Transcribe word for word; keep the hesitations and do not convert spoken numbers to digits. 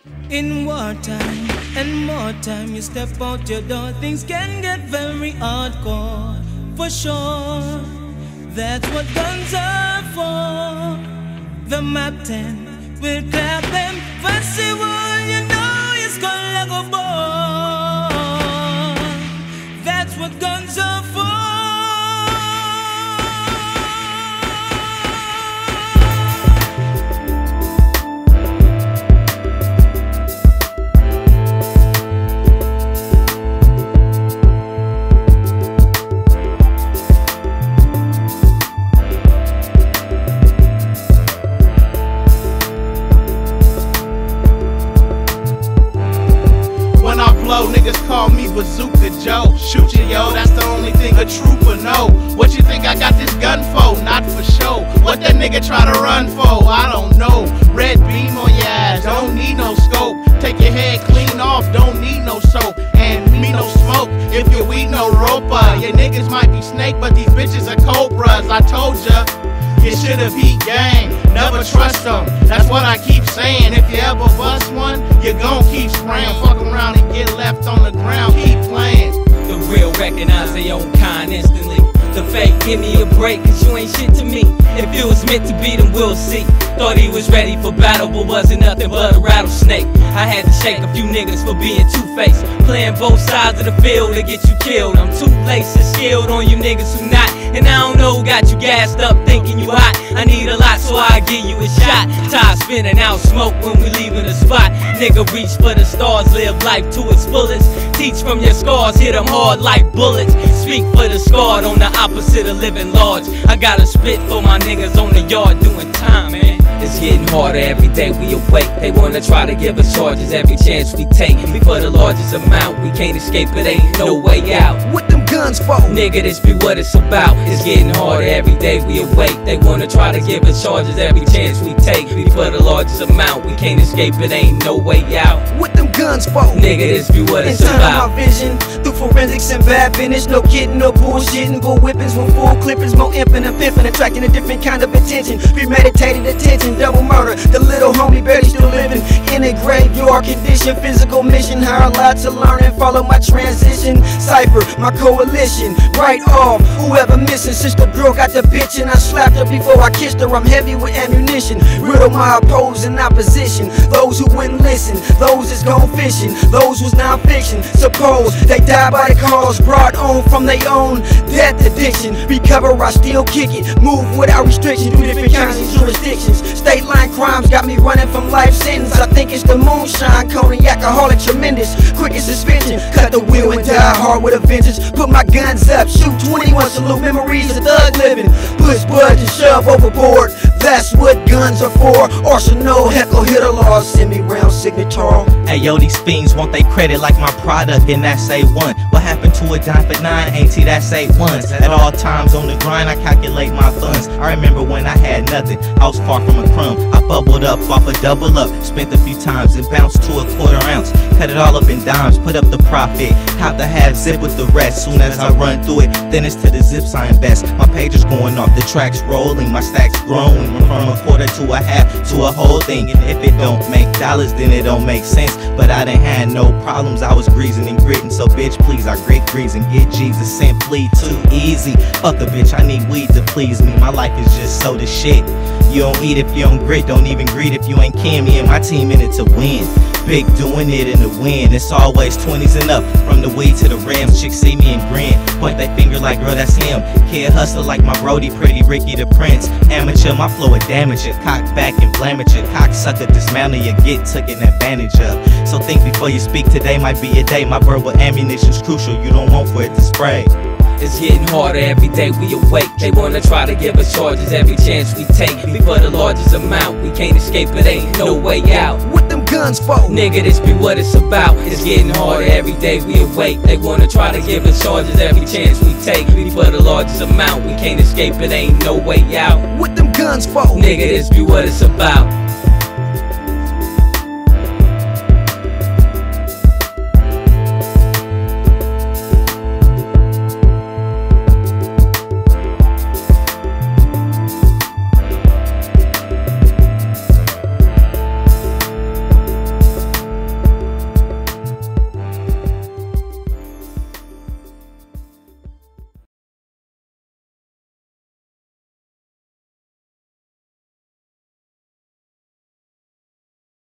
In wartime and more time, you step out your door, things can get very hardcore. For sure, that's what guns are for. The map ten will clap them fussy wall, you know it's gonna go ball. That's what guns are for. Niggas call me Bazooka Joe. Shoot you, yo, that's the only thing a trooper know. What you think I got this gun for? Not for show. What that nigga try to run for? I don't know. Red beam on your ass, don't need no scope. Take your head clean off, don't need no soap. And me no smoke, if you weed no roper. Your niggas might be snake, but these bitches are cobras. I told ya, you should've beat gang, never trust them. That's what I keep saying. If you ever bust one, you gon' keep spraying. Fuck around and get left on the ground, keep playing. The real recognize their own kind instantly. The fake give me a break, cause you ain't shit to me. If it was meant to be, then we'll see. Thought he was ready for battle, but wasn't nothing but a rattlesnake. I had to shake a few niggas for being two-faced, playing both sides of the field to get you killed. I'm too laced and skilled on you niggas who not. And I don't know who got you gassed up thinking you hot. I need a lot, so I give you a shot. Tire spinning out smoke when we leaving the spot. Nigga reach for the stars, live life to its fullest. Teach from your scars, hit them hard like bullets. Speak for the scarred on the opposite of living large. I gotta spit for my niggas on the yard doing time, man. It's getting harder every day we awake. They wanna try to give us charges every chance we take. For the largest amount, we can't escape, it ain't no way out. What them guns for? Nigga, this be what it's about. It's getting harder every day we awake. They wanna try to give us charges every chance we take. For the largest amount, we can't escape, it ain't no way out. What them guns for? Nigga, this be what it's Inside about. my vision, through forensics and bad finish. No kidding, no bullshitting. Bull whippings with full clippings. More imping and pimping, attracting a different kind of attention. Premeditated attention, double murder. The little homie barely still living in a graveyard condition. Physical mission, how a lot to learn and follow my transition. Cypher, my coalition, right off. Whoever missing, sister girl got the bitch and I slapped her before I kissed her. I'm heavy with ammunition. Riddle my opposing opposition. Those who wouldn't listen, those that's gone fishing, those who's non-fiction. Suppose they die by the cause brought on from their own death addiction. Recover, I still kick it. Move without restriction through different kinds of jurisdictions. State line crimes got me running from life sentence. I think it's the moonshine, cognac, alcoholic, tremendous. Quickest suspension, cut the wheel and die hard with a vengeance. Put my guns up, shoot twenty-one, salute memories of thug living. Push buttons and shove overboard. That's what guns are for. Arsenal, heckle, hit a law, send me round signature. Hey yo, these fiends want they credit like my product, and that's A one. What happened to a dime for nine? Ain't that's A ones. At all times on the grind, I calculate my funds. I remember when I had nothing, I was far from a crumb. I bubbled up off a double up, spent a few times and bounced to a quarter ounce. Cut it all up in dimes, put up the profit. Cop the half zip with the rest. Soon as I run through it, then it's to the zips I invest. My page is going off, the track's rolling, my stack's growing. From a quarter to a half to a whole thing. And if it don't make dollars, then it don't make sense. But I done had no problems, I was greasing and gritting. So bitch, please, I grit, grease, and get Jesus simply too easy. Fuck a bitch, I need weed to please me. My life is just so the shit. You don't eat if you don't grit, don't even greet if you ain't kin. Me and my team in it to win. Big doing it in the wind. It's always twenties and up. From the weed to the rims, chicks see me and grin. Point their finger like, girl, that's him. Kid hustler like my Brody, pretty Ricky the Prince. Amateur, my flow would damage it. Cock back and blame it. Your cocksucker dismantle you, get taken advantage of. So think before you speak, today might be a day. My verbal ammunition's crucial, you don't want for it to spray. It's getting harder every day we awake. They wanna try to give us charges every chance we take. For the largest amount, we can't escape, it ain't no way out. What them guns for? Nigga, this be what it's about. It's getting harder every day we awake. They wanna try to give us charges every chance we take. For the largest amount, we can't escape, it ain't no way out. What them guns for? Nigga, this be what it's about.